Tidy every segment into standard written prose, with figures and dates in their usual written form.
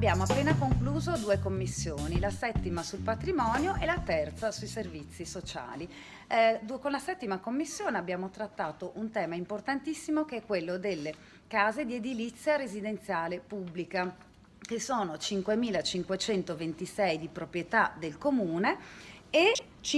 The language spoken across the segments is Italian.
abbiamo appena concluso 2 commissioni, la settima sul patrimonio e la terza sui servizi sociali. Con la settima commissione abbiamo trattato un tema importantissimo che è quello delle case di edilizia residenziale pubblica, che sono 5.526 di proprietà del Comune e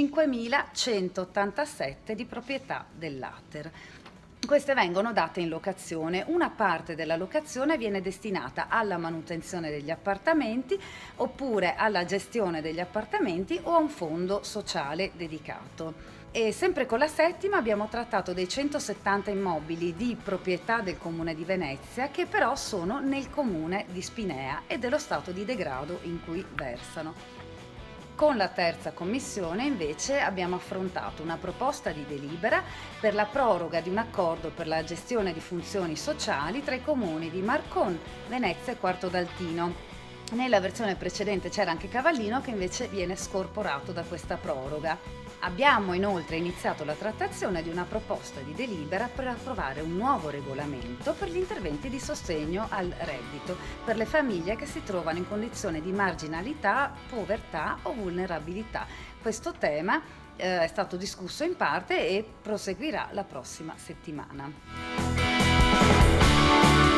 5.187 di proprietà dell'Ater. Queste vengono date in locazione. Una parte della locazione viene destinata alla manutenzione degli appartamenti oppure alla gestione degli appartamenti o a un fondo sociale dedicato. E sempre con la settima abbiamo trattato dei 170 immobili di proprietà del Comune di Venezia che però sono nel Comune di Spinea e dello stato di degrado in cui versano. Con la terza commissione invece abbiamo affrontato una proposta di delibera per la proroga di un accordo per la gestione di funzioni sociali tra i comuni di Marcon, Venezia e Quarto d'Altino. Nella versione precedente c'era anche Cavallino che invece viene scorporato da questa proroga. Abbiamo inoltre iniziato la trattazione di una proposta di delibera per approvare un nuovo regolamento per gli interventi di sostegno al reddito per le famiglie che si trovano in condizione di marginalità, povertà o vulnerabilità. Questo tema è stato discusso in parte e proseguirà la prossima settimana.